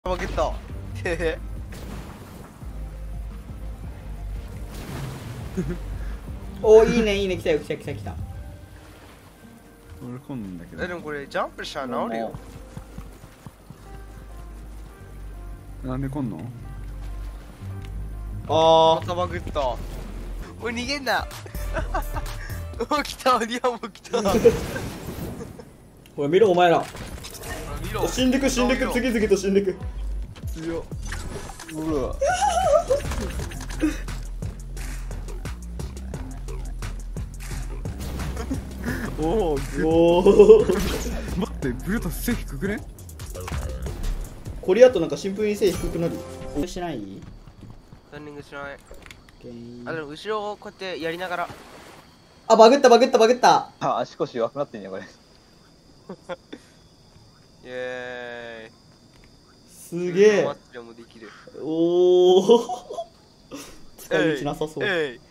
負けた。 おー、いいねいいね、来たよ来た来た来た。 俺来んだけど。 でもこれジャンプしたら治るよ。 なんで来んの？ あまたバグった。おい逃げんな。お来た、リアも来た。 ほら見ろお前ら、 見ろ。 死んでく死んでく、次々と死んでく。 強っ。ほら。おお、 おお待って、ブルータス背低くね？ これやとなんかシンプルに背低くなる。しない？ ランニングしない。 オッケー。 あ、でも後ろをこうやってやりながら。 あ、バグったバグったバグった。 あ、足腰弱くなってんねこれ。 イエーイ。 すげえマッチでもできる。 おお使い道なさそう。 えい